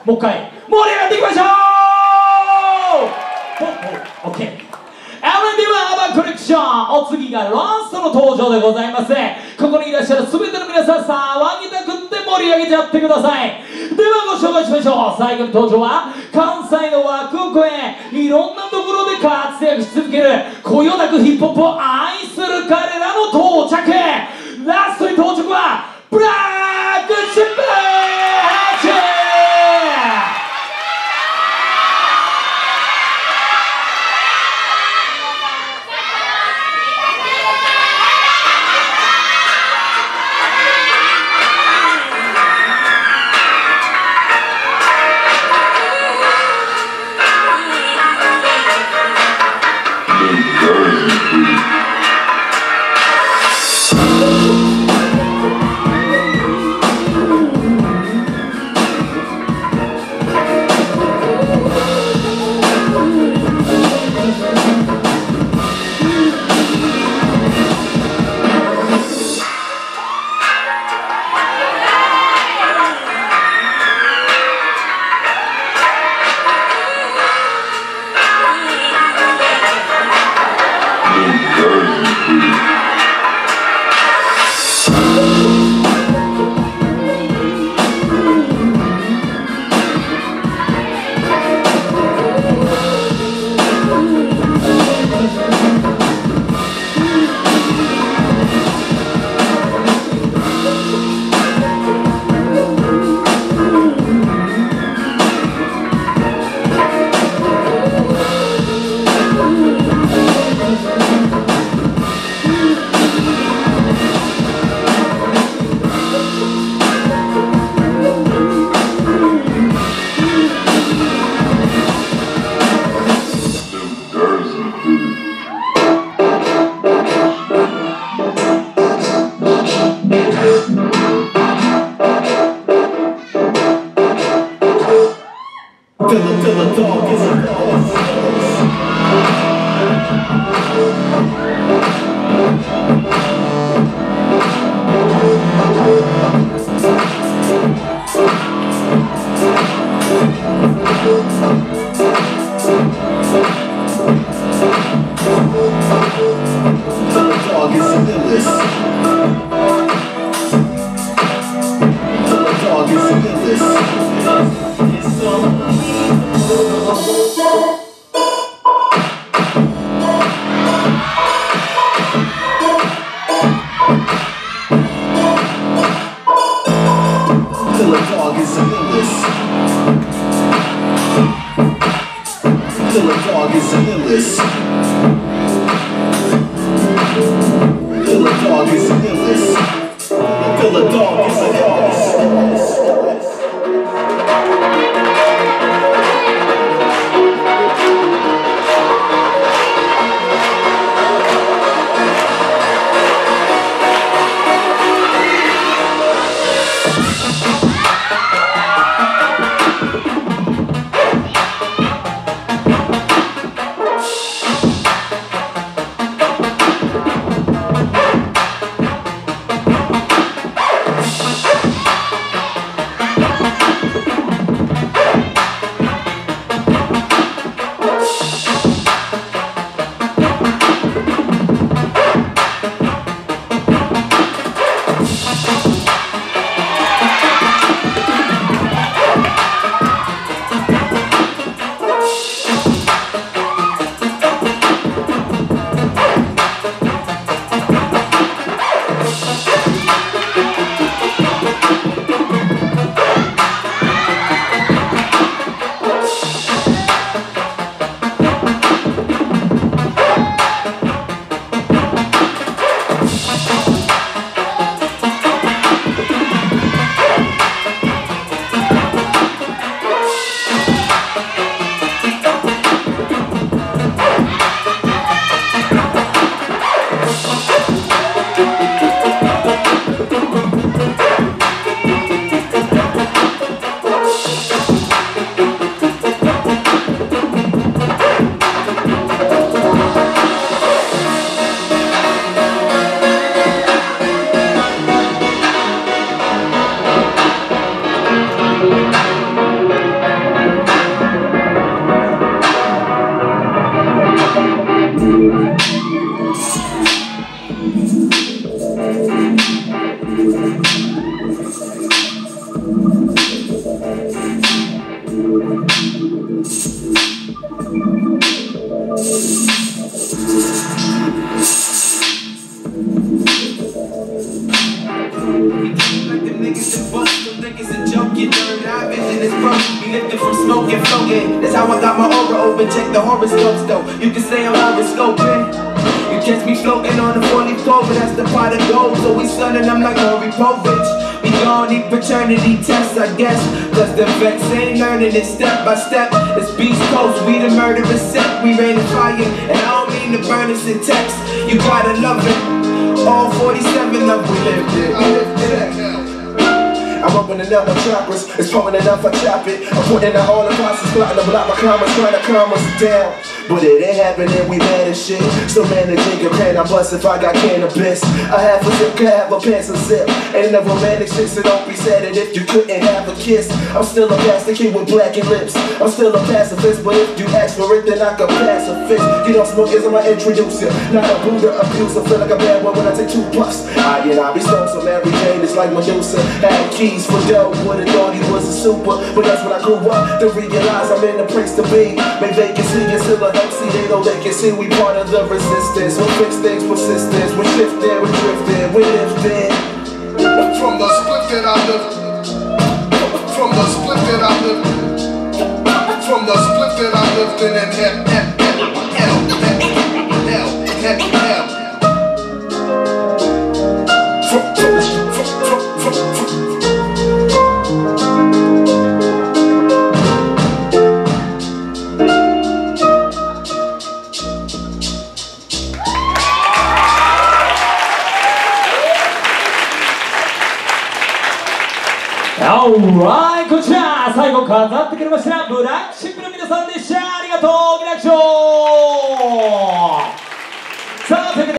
もう一回盛り上がっていきましょう。オッケー。L&D はアーバンコレクション、お次がラストの登場でございます。ここにいらっしゃる全ての皆さん、騒ぎたくって盛り上げちゃってください。ではご紹介しましょう。最後の登場は関西の枠を超えいろんなところで活躍し続けるこよなくヒップホップを愛する彼らの到着。ラストに到着はブラックシップ this protein be lifted from smoke and floating. That's how I got my aura open. Check the horoscopes though. You can say I'm horoscoping. You catch me floating on the 44, but that's the pot of gold. So we sunning them like Maury Povich. We gon' need paternity tests, I guess. Cause the vets ain't learning it step by step. It's Beast Coast, we the murderous set. We rain the fire, and I don't mean to burn us in text. You gotta love it. All 47 of we lived it. I lived it. I'm opening up my chakras, it's pumping enough, I chop it. I'm putting out all the process, plotting to block my comments, trying to calm us down. But it ain't happening, we mad as shit. Still managing your pen, I bust if I got cannabis. I have a zip, can have a pencil zip. Ain't no romantic shit, so don't be sad if you couldn't have a kiss. I'm still a bastard kid with blackened lips. I'm still a pacifist, but if you ask for it, then I can pass a fist. You don't smoke is I'ma introduce you. Not a Buddha abuser, feel like a bad boy when I take 2 puffs. I be stoned, so Mary Jane is like Medusa. Had keys for dough, would've thought he was a super. But that's when I grew up to realize I'm in the place to be. Make vacancy and still a MC, they know they can see we part of the resistance. We fix things, persistence, we shifting, we drifting, we lifting. From the split that I live, from the split that I live, from the split that I lived in and hell. Alright、こちら最後飾ってくれましたブラックシップの皆さんでした。ありがとう、ギラクショー。